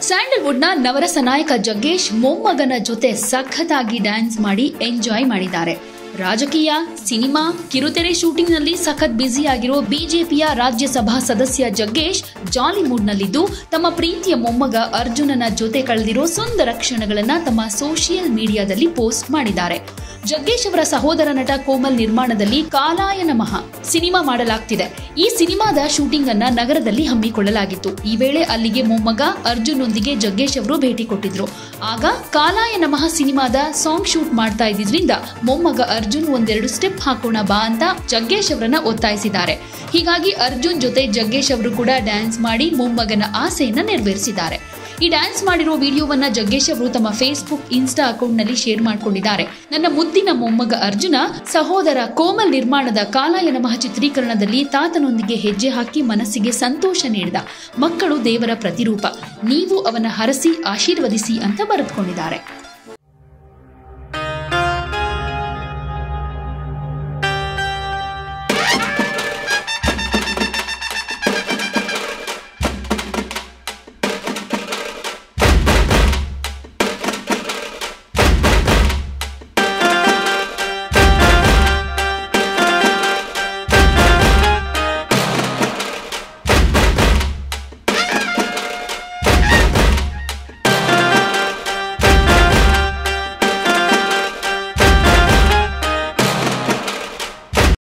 ಸ್ಯಾಂಡಲ್ವುಡ್ನ ನವರಸ ನಾಯಕ ಜಗ್ಗೇಶ್ ಮೊಮ್ಮಗನ ಜೊತೆ ಸಖತ್ತಾಗಿ ಡ್ಯಾನ್ಸ್ ಮಾಡಿ ಎಂಜಾಯ್ ಮಾಡಿದ್ದಾರೆ. ರಾಜಕೀಯ, ಸಿನಿಮಾ, ಕಿರುತೆರೆ ಶೂಟಿಂಗ್ನಲ್ಲಿ ಸಖತ್ ಬ್ಯುಸಿಯಾಗಿರೋ ಬಿಜೆಪಿಯ ರಾಜ್ಯಸಭಾ ಸದಸ್ಯ ಜಗ್ಗೇಶ್ ಜಾಲಿ ಮೂಡ್ನಲ್ಲಿದ್ದು ತಮ್ಮ ಪ್ರೀತಿಯ ಮೊಮ್ಮಗ ಅರ್ಜುನನ ಜೊತೆ ಕಳೆದಿರೋ ಸುಂದರ ಕ್ಷಣಗಳನ್ನು ತಮ್ಮ ಸೋಷಿಯಲ್ ಮೀಡಿಯಾದಲ್ಲಿ ಪೋಸ್ಟ್ ಮಾಡಿದ್ದಾರೆ. ಜಗ್ಗೇಶ್ ಅವರ ಸಹೋದರ ನಟ ಕೋಮಲ್ ನಿರ್ಮಾಣದಲ್ಲಿ ಕಾಲಾಯ ನಮಃ ಸಿನಿಮಾ ಮಾಡಲಾಗ್ತಿದೆ. ಈ ಸಿನಿಮಾದ ಶೂಟಿಂಗ್ ಅನ್ನ ನಗರದಲ್ಲಿ ಹಮ್ಮಿಕೊಳ್ಳಲಾಗಿತ್ತು. ಈ ವೇಳೆ ಅಲ್ಲಿಗೆ ಮೊಮ್ಮಗ ಅರ್ಜುನ್ನೊಂದಿಗೆ ಜಗ್ಗೇಶ್ ಅವರು ಭೇಟಿ ಕೊಟ್ಟಿದ್ರು. ಆಗ ಕಾಲಾಯ ನಮಃ ಸಿನಿಮಾದ ಸಾಂಗ್ ಶೂಟ್ ಮಾಡ್ತಾ ಇದ್ದಿದ್ರಿಂದ ಮೊಮ್ಮಗ ಅರ್ಜುನ್ ಒಂದೆರಡು ಸ್ಟೆಪ್ ಹಾಕೋಣ ಬಾ ಅಂತ ಜಗ್ಗೇಶ್ ಅವರನ್ನ ಒತ್ತಾಯಿಸಿದ್ದಾರೆ. ಹೀಗಾಗಿ ಅರ್ಜುನ್ ಜೊತೆ ಜಗ್ಗೇಶ್ ಅವರು ಕೂಡ ಡ್ಯಾನ್ಸ್ ಮಾಡಿ ಮೊಮ್ಮಗನ ಆಸೆಯನ್ನ ನೆರವೇರಿಸಿದ್ದಾರೆ. ಈ ಡ್ಯಾನ್ಸ್ ಮಾಡಿರೋ ವಿಡಿಯೋವನ್ನ ಜಗ್ಗೇಶ್ ಅವರು ತಮ್ಮ ಫೇಸ್ಬುಕ್, ಇನ್ಸ್ಟಾ ಅಕೌಂಟ್ ನಲ್ಲಿ ಶೇರ್ ಮಾಡಿಕೊಂಡಿದ್ದಾರೆ. ನನ್ನ ಮುದ್ದಿನ ಮೊಮ್ಮಗ ಅರ್ಜುನ ಸಹೋದರ ಕೋಮಲ್ ನಿರ್ಮಾಣದ ಕಾಲಾಯ ನಮಃ ಚಿತ್ರೀಕರಣದಲ್ಲಿ ತಾತನೊಂದಿಗೆ ಹೆಜ್ಜೆ ಹಾಕಿ ಮನಸ್ಸಿಗೆ ಸಂತೋಷ ನೀಡಿದ. ಮಕ್ಕಳು ದೇವರ ಪ್ರತಿರೂಪ, ನೀವು ಅವನ ಹರಸಿ ಆಶೀರ್ವದಿಸಿ ಅಂತ ಬರೆದುಕೊಂಡಿದ್ದಾರೆ.